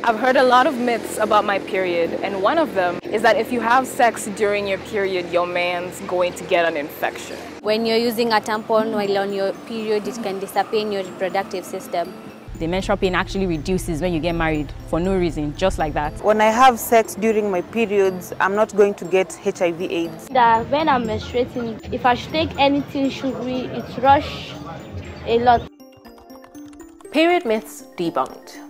I've heard a lot of myths about my period, and one of them is that if you have sex during your period, your man's going to get an infection. When you're using a tampon while on your period, it can disappear in your reproductive system. The menstrual pain actually reduces when you get married for no reason, just like that. When I have sex during my periods, I'm not going to get HIV/AIDS. That when I'm menstruating, if I should take anything sugary, it's rush a lot. Period myths debunked.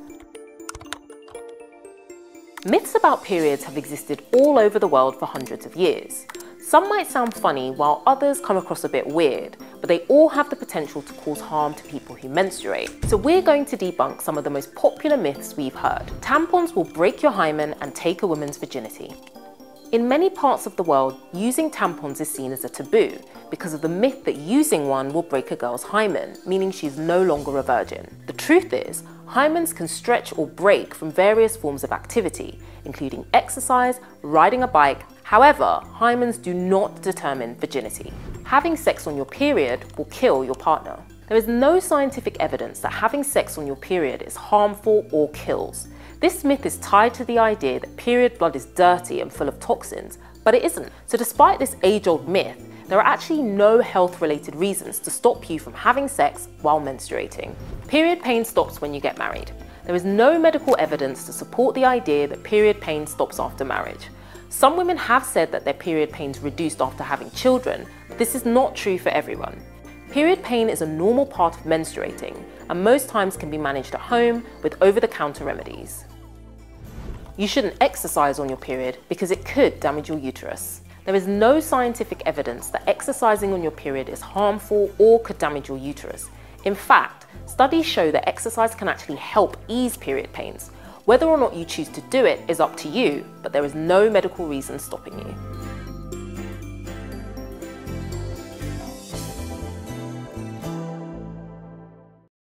Myths about periods have existed all over the world for hundreds of years. Some might sound funny, while others come across a bit weird, but they all have the potential to cause harm to people who menstruate. So we're going to debunk some of the most popular myths we've heard. Tampons will break your hymen and take a woman's virginity. In many parts of the world, using tampons is seen as a taboo because of the myth that using one will break a girl's hymen, meaning she's no longer a virgin. The truth is, hymens can stretch or break from various forms of activity, including exercise, riding a bike. However, hymens do not determine virginity. Having sex on your period will kill your partner. There is no scientific evidence that having sex on your period is harmful or kills. This myth is tied to the idea that period blood is dirty and full of toxins, but it isn't. So despite this age-old myth, there are actually no health-related reasons to stop you from having sex while menstruating. Period pain stops when you get married. There is no medical evidence to support the idea that period pain stops after marriage. Some women have said that their period pains reduced after having children, but this is not true for everyone. Period pain is a normal part of menstruating, and most times can be managed at home with over-the-counter remedies. You shouldn't exercise on your period because it could damage your uterus. There is no scientific evidence that exercising on your period is harmful or could damage your uterus. In fact, studies show that exercise can actually help ease period pains. Whether or not you choose to do it is up to you, but there is no medical reason stopping you.